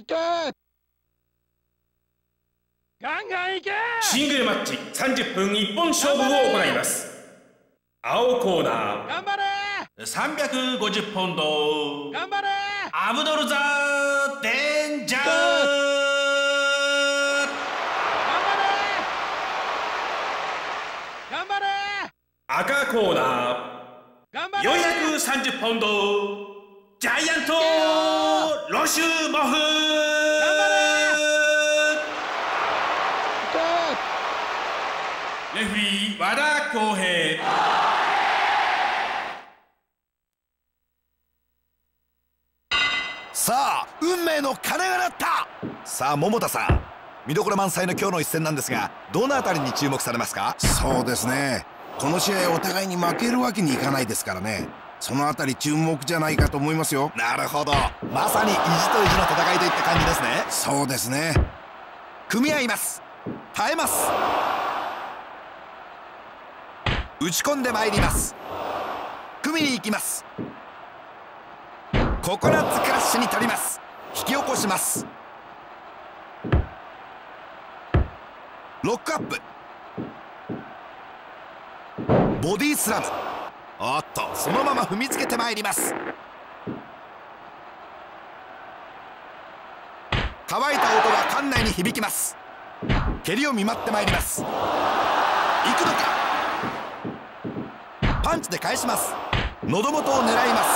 ガンガンいけ。 シングルマッチ30分一本勝負を行います。青コーナー頑張れ。 350ポンド頑張れ。 アブドルザ・デンジャー。 頑張れ。 赤コーナ頑張ーれ。 430ポンドジャイアントロシュモフ。レフリー和田康平。 さあ運命の鐘が鳴った。さあ桃田さん、見どころ満載の今日の一戦なんですが、どのあたりに注目されますか？ そうですね、この試合お互いに負けるわけにいかないですからね、そのあたり注目じゃないかと思いますよ。 なるほど、まさに意地と意地の戦いといった感じですね。 そうですね。 組み合います。耐えます。打ち込んでまいります。組みに行きます。ココナッツクラッシュに取ります。引き起こします。ロックアップ、ボディスラム。おっと、そのまま踏みつけてまいります。乾いた音が館内に響きます。蹴りを見舞ってまいります。行くのか。パンチで返します。喉元を狙います。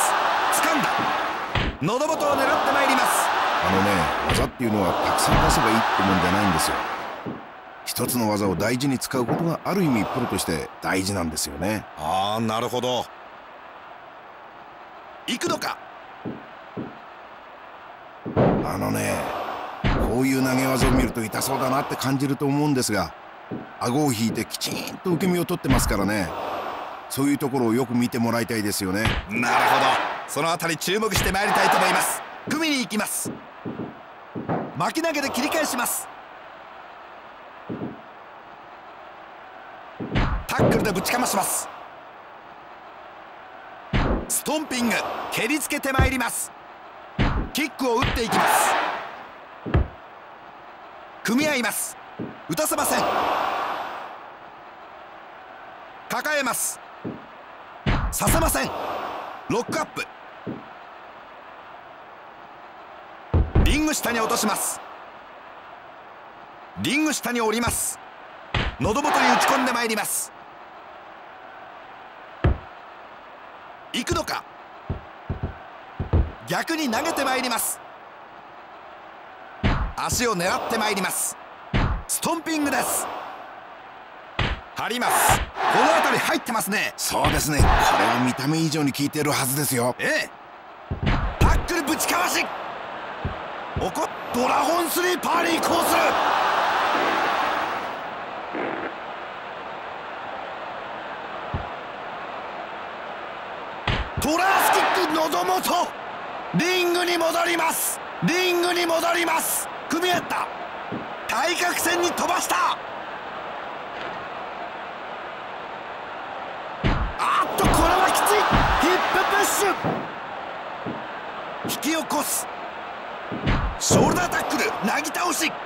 掴んだ。喉元を狙ってまいります。 技っていうのはたくさん出せばいいってもんじゃないんですよ。一つの技を大事に使うことがある意味プロとして大事なんですよね。 ああ、なるほど。行くのか。 こういう投げ技を見ると痛そうだなって感じると思うんですが、顎を引いてきちんと受け身を取ってますからね。そういうところをよく見てもらいたいですよね。 なるほど、そのあたり注目してまいりたいと思います。組みに行きます。巻き投げで切り返します。タックルでぶちかまします。ストンピング、蹴りつけてまいります。キックを打っていきます。組み合います。打たせません。抱えます。させません。ロックアップ、リング下に落とします。リング下に降ります。喉元に打ち込んでまいります。行くのか。逆に投げてまいります。足を狙ってまいります。ストンピングです。張ります。この辺り入ってますね。 そうですね、これは見た目以上に効いてるはずですよ。 タックルぶちかわし。ドラゴンスリーパーに移行する。トラースキック、喉元。リングに戻ります。リングに戻ります。組み合った。対角線に飛ばした。これはきつい。ヒッププッシュ。引き起こす。ショルダータックル、なぎ倒し。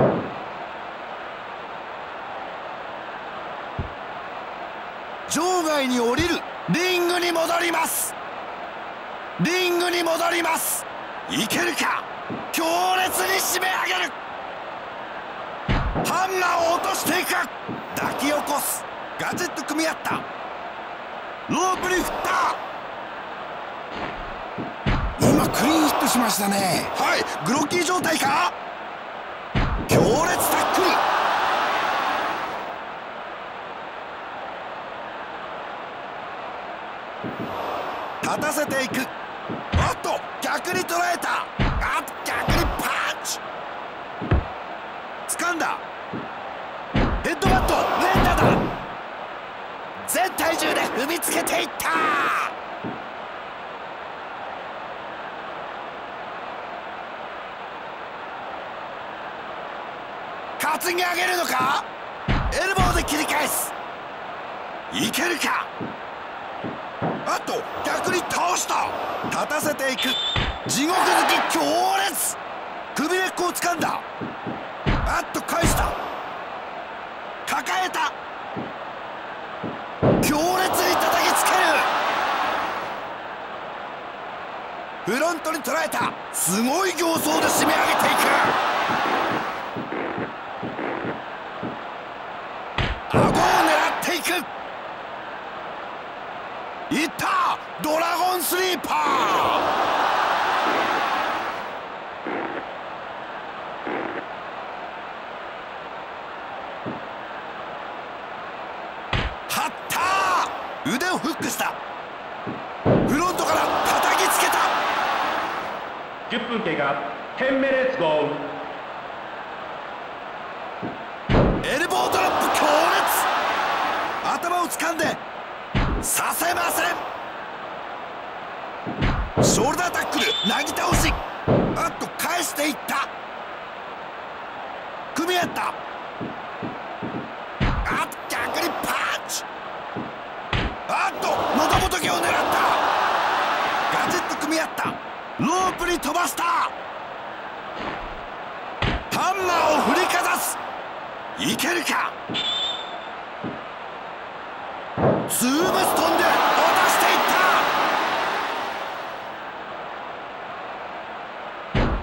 場外に降りる。リングに戻ります。リングに戻ります。いけるか。強烈に締め上げる。ハンマーを落としていく。抱き起こす。ガジェット組み合った。ロープに振った。 今クリーンヒットしましたね。 はい、グロッキー状態か。強烈タックル。立たせていく。逆に捉えた。逆にパンチ。掴んだ。ヘッドバット、連打だ。全体重で踏みつけていった。担ぎ上げるのか。エルボーで切り返す。いけるか。逆に倒した。立たせていく。地獄好き強烈。くびれんだ。あっと返した。抱えた。強烈に叩きつける。フロントに捉えた。すごい形相で締め上げていく。顎を狙っていく。いった。ドラゴンスリーパー。張った。腕をフックした。フロントから叩きつけた。 10分経過。10 minutes go。 エルボードロップ強烈。頭を掴んでさせません。ショルダータックル、なぎ倒し。あっと返していった。組み合った。あっと逆にパンチ。あっと喉仏を狙った。ガチッと組み合った。ロープに飛ばした。ハンマーを振りかざす。いけるか。ツーブス飛んで落としていった。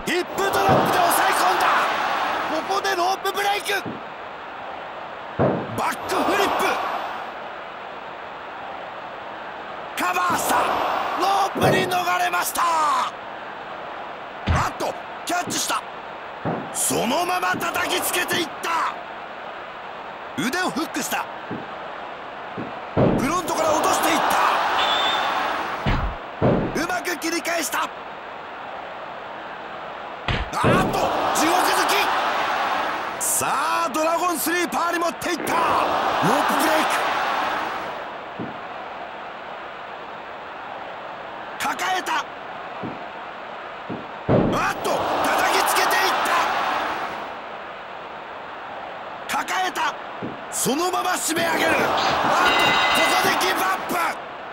ヒップドロップで抑え込んだ。ここでロープブレイク。バックフリップ。カバーした。ロープに逃れました。あっとキャッチした。そのまま叩きつけていった。腕をフックした。フロントから落としていった。うまく切り返した。あっと地獄突き。さあドラゴンスリーパーに持っていった。ロープブレイク。抱えた。あっと叩きつけていった。抱えた。そのまま締め上げる。あっとここでギブアップ。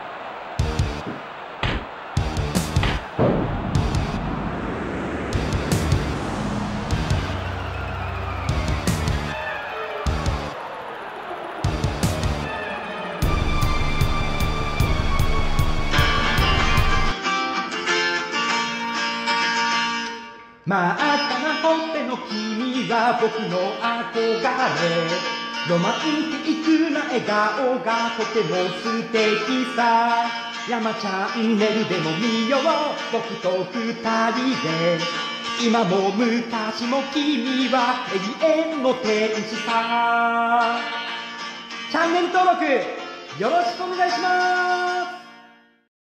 真っ赤なほっぺの君は僕の憧れ。ロマンティックな笑顔がとても素敵さ。山チャンネルでも見よう僕と二人で。今も昔も君は永遠の天使さ。チャンネル登録よろしくお願いします。